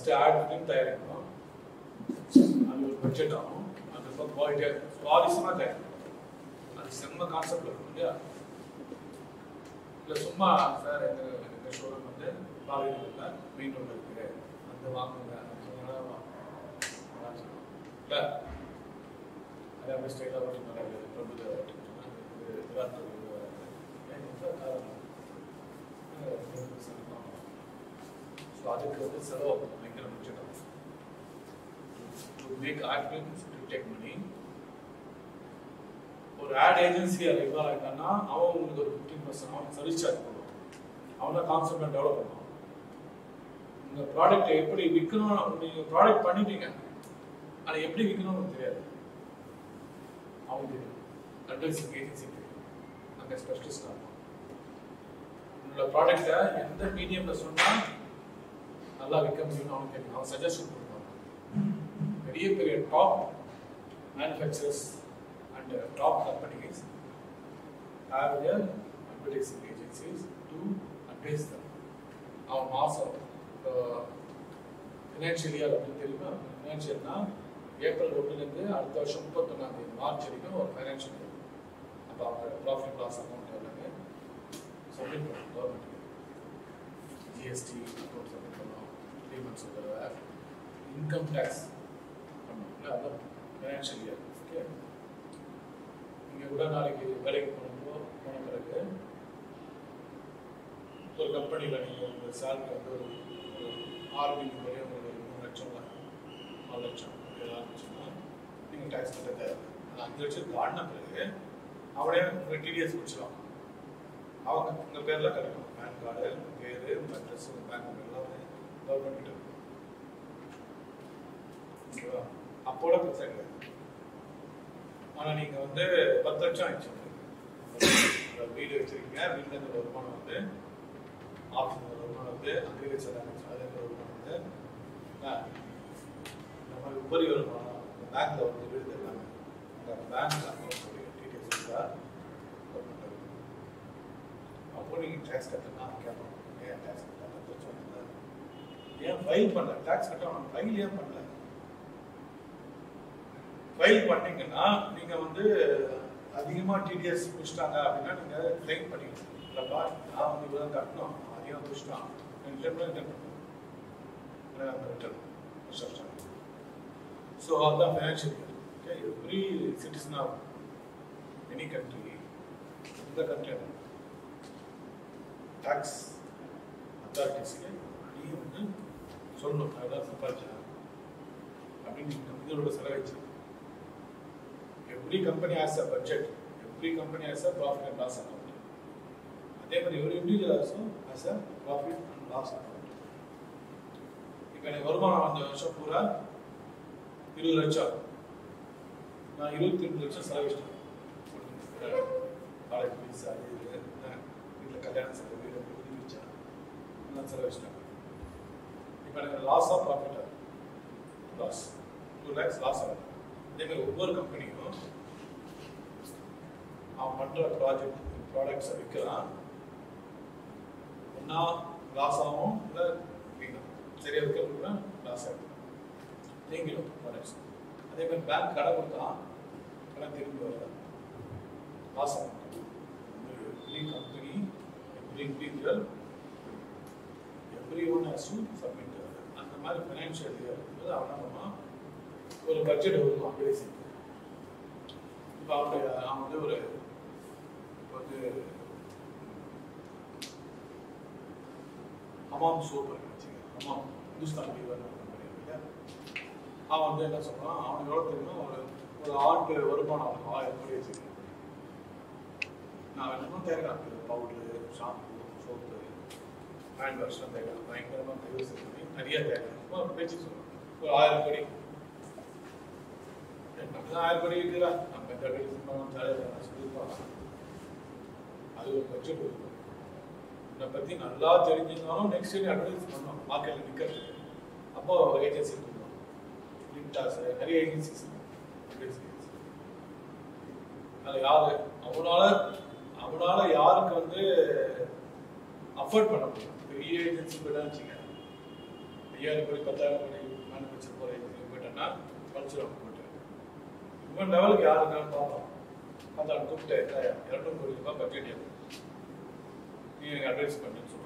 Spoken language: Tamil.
ஃபர்ஸ்ட் ஆட் ஃபிலிம் தயாரிக்கணும், அது ஒரு பட்ஜெட் ஆகும், அதுக்கப்புறம் குவாலிட்டியாக சுவாரஸ்யமாக தயாரிக்கணும். அது செம்ம கான்செப்ட் இருக்கும் இல்லையா? இல்லை சும்மா சார் எங்கள் ஷோரூம் வந்து பாலியில் மெயின் ரோடு இருக்குது, அந்த வாங்குங்க இல்லை அதே அப்படியே ஸ்டைலாக ஓட்டி மேலே பிரபுத ஸோ அதுக்கு வந்து செலவு பயங்கர பட்ஜெட் ஆகும். To make ad films to take money. ஒரு ஆட் ஏஜென்சி அது இன்வால்வ் ஆகிட்டான்னா அவன் உங்களுக்கு ஒரு 15% அவன் சர்வீஸ் சார்ஜ் பண்ணுவான். அவன் தான் கான்செப்டை டெவலப் பண்ணுவான். உங்கள் ப்ராடக்டை எப்படி விற்கணும், நீங்கள் ப்ராடக்ட் பண்ணிட்டீங்க, அதை எப்படி விற்கணும்னு தெரியாது. அவங்களுக்கு அட்வைசிங் ஏஜென்சி அங்கே ஸ்பெஷலிஸ்டாக இருக்கும். உங்களோட ப்ராடக்டை எந்த மீடியமில் சொன்னால் நல்லா விற்க முடியும்னு அவனுக்கு தெரியும். அவன் சஜஷன் பண்ணுவாங்க. பெரிய பெரிய top manufacturers and top companies have their advertising agencies to advise them. அவன் மாதம் ஃபினான்ஷியல் இயர் அப்படின்னு தெரியுமா? ஃபினான்ஷியல்னா ஏப்ரல் 1லேருந்து அடுத்த வருஷம் 31 மார்ச் வரைக்கும் ஒரு ஃபைனான்ஷியல் இயர். அப்போ அவங்க ப்ராஃபிட் லாஸ் அக்கௌண்ட் எல்லாமே சப்மிட் பண்ணணும் கவர்மெண்ட்டுக்கு. ஜிஎஸ்டி அக்கௌண்ட் சப்மிட் பண்ணணும், 3 months ஒரு தடவை. இன்கம் டேக்ஸ் பண்ணணும்ல, அதான் ஃபைனான்ஷியல் இயர். ஓகே, நீங்கள் கூட நாளைக்கு வேலைக்கு போன பிறகு ஒரு கம்பெனியில் நீங்கள் உங்கள் சேலரி வந்து ஒரு ஆர்பிக்கு வரையும் உங்களுக்கு 3 லட்சம் 4 லட்சம் ஆரம்பிச்சுன்னா நீங்கள் டேக்ஸ் கட்ட தேவை. அந்த 5 லட்சம் தாண்டின பிறகு அவனே உங்கள் டிடிஎஸ் பிடிச்சிடும். அவங்க உங்கள் பேரில் கிடைக்கும். பேன் கார்டு, பேர், உங்கள் அட்ரஸ், உங்கள் பேங்க் எல்லாமே கவர்மெண்ட் கிட்ட இருக்கும். ஓகேவா? அப்போட பிரச்சனை கிடையாது. ஆனால் நீங்கள் வந்து 10 லட்சம் ஆயிடுச்சு, வீடு வச்சிருக்கீங்க, வீட்டில் வருமானம் வந்து ஆஃபீஸ் வருமானம் வந்து அக்ரிகல்ச்சர் அதே வருமானம் வந்து இந்த மாதிரி உபரி வருமானம் பேங்க்ல வந்து வீடு தருவாங்க. அந்த பேங்க் அக்கௌண்ட் டீட்டெயில்ஸ் இருக்கா அப்போ நீங்கள் டேக்ஸ் கட்டணும் கேட்கணும். ஏன் டேக்ஸ் கட்ட ஏன் ஃபைல் பண்ணல? டேக்ஸ் கட்டணும், ஃபைல் ஏன் பண்ணல? ஃபைல் பண்ணீங்கன்னா நீங்கள் வந்து அதிகமாக டிடிஎஸ் பிடிச்சிட்டாங்க அப்படின்னா நீங்கள் கிளைம் பண்ணிக்கணும். இல்லைப்பா நான் வந்து இவ்வளோ கட்டணும், அதிகமாக பிடிச்சிட்டான், ரிட்டர்ன் பண்ணணும். ஸோ அதுதான் financial year. Okay, every citizen of any country, இந்த கண்ட்ரி டேக்ஸ் அத்தாரிட்டிஸ்க்கு நீங்கள் வந்து சொல்லணும் அதான் சம்பாதிச்சேன் அப்படின்னு இதோட செலவழிச்சு. Every company has a budget. Every company has a profit and loss account. அதே மாதிரி every individual also has a profit and loss account. இப்போ எனக்கு வருமானம் அந்த வருஷம் பூரா 20 லட்சம், நான் 22 லட்சம் செலவிச்சிட்டேன். காலேஜ் ஃபீஸ், அது வீட்டில் கல்யாணம் செலவு, வீடு புதுப்பிச்சேன், எல்லாம் செலவிச்சிட்டேன். இப்போ எனக்கு லாஸ் ஆஃப் ப்ராஃபிட் ஆகும், லாஸ் 2 lakhs லாஸ் ஆகும். அதே மாதிரி ஒவ்வொரு கம்பெனியும் அவன் பண்ணுற ப்ராடக்ட்ஸை விற்கிறான். ஒன்றா லாஸ் ஆகும், இல்லை விற்கணும். சரியாக விற்கிறதுனா லாஸ் ஆகிடும், நீங்களும் ப்ராடக்ட்ஸ். அதே மாதிரி பேங்க் கடை கொடுத்தா கடை திரும்பி வரல, லாஸ் ஆகும். Every company, every individual, every one has to submit. அந்த மாதிரி ஃபைனான்ஷியல் இயர் இருக்கும்போது அவன் ஒரு பட்ஜெட் வரும் அட்வைசிங். இப்போ அவன் வந்து ஒரு ஹமாம் சோப் வச்சுக்கேன், ஹமாம் இந்துஸ்தான் லீவர் கம்பெனி இல்லையா? அவன் வந்து என்ன சொல்கிறான், அவனுக்கு எவ்வளோ தெரியுமா, ஒரு ஆண்டு வருமானம் அவனுக்கு 1000 கோடி வச்சுக்கேன். நான் என்னமோ தேவையான பவுட்ரு, ஷாம்பு, சோப்பு, ஹேண்ட் வாஷ்லாம் தேவையான பயங்கரமாக டைவர்ஸ் பண்ணி நிறைய தேவையான ஒரு பேச்சு சொல்லுவேன். ஒரு 1000 கோடி 1000 கோடி இருக்குதா, நம்ம எந்த அட்வர்டைஸ்மெண்ட் சொல்லியிருப்பாங்க. அது ஒரு பட்ஜெட் இருக்கும். இதை பற்றி நல்லா தெரிஞ்சிருந்தாலும் நெக்ஸ்ட் டே அட்வர்டைஸ் பண்ணோம் மார்க்கெட்டில் நிற்கிறதுக்கு. அப்போ ஒரு ஏஜென்சி கொடுக்கணும், லிப்டாஸ், நிறைய ஏஜென்சிஸ் அது யாரு அவனால யாருக்கு வந்து அஃபோர்ட் பண்ண முடியும்? பெரிய ஏஜென்சி போய்தான் வச்சுங்க, 5000 கோடி 10,000 கோடி மேனுஃபேக்சர் போயிட்டேன்னா படிச்சிடும் போயிட்டு இன்னும் லெவலுக்கு யார் இருக்கான்னு பார்த்தோம். பார்த்தா கூப்பிட்டு 200 கோடி ரூபாய் பட்ஜெட் நீங்கள் அட்வைஸ் பண்ணுன்னு